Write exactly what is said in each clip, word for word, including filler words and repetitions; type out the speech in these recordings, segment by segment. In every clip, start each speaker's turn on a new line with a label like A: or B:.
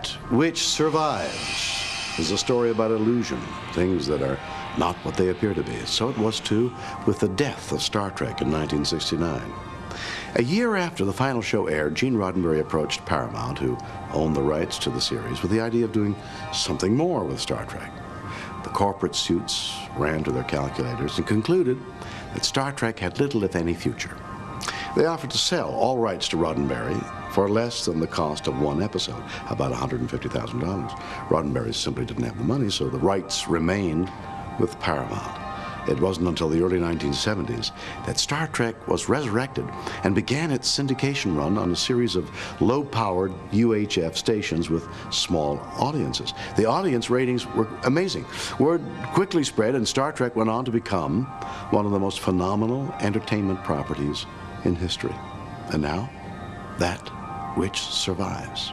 A: That Which Survives is a story about illusion, things that are not what they appear to be. So it was, too, with the death of Star Trek in nineteen sixty-nine. A year after the final show aired, Gene Roddenberry approached Paramount, who owned the rights to the series, with the idea of doing something more with Star Trek. The corporate suits ran to their calculators and concluded that Star Trek had little, if any, future. They offered to sell all rights to Roddenberry for less than the cost of one episode, about one hundred fifty thousand dollars. Roddenberry simply didn't have the money, so the rights remained with Paramount. It wasn't until the early nineteen seventies that Star Trek was resurrected and began its syndication run on a series of low-powered U H F stations with small audiences. The audience ratings were amazing. Word quickly spread, and Star Trek went on to become one of the most phenomenal entertainment properties in history. And now, That Which Survives.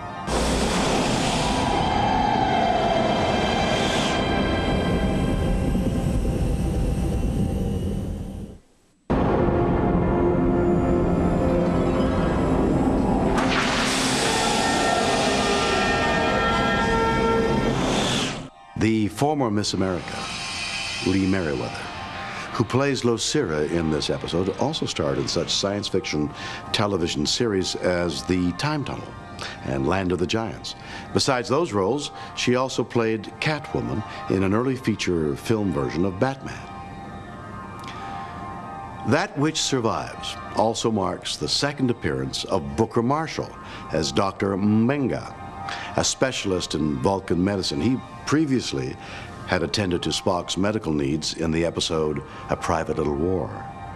A: The former Miss America, Lee Merriweather, who plays Losira in this episode, also starred in such science fiction television series as The Time Tunnel and Land of the Giants. Besides those roles, she also played Catwoman in an early feature film version of Batman. That Which Survives also marks the second appearance of Booker Marshall as Doctor Mbenga, a specialist in Vulcan medicine. He previously had attended to Spock's medical needs in the episode A Private Little War.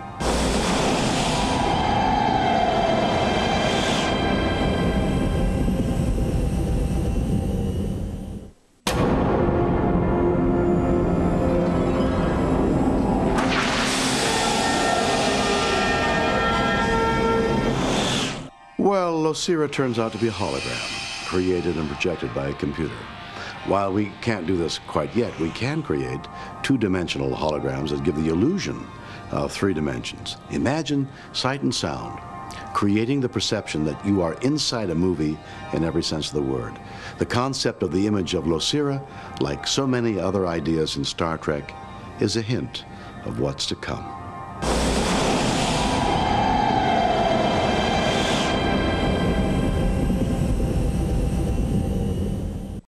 A: Well, Losira turns out to be a hologram, created and projected by a computer. While we can't do this quite yet, we can create two-dimensional holograms that give the illusion of three dimensions. Imagine sight and sound, creating the perception that you are inside a movie in every sense of the word. The concept of the image of Losira, like so many other ideas in Star Trek, is a hint of what's to come.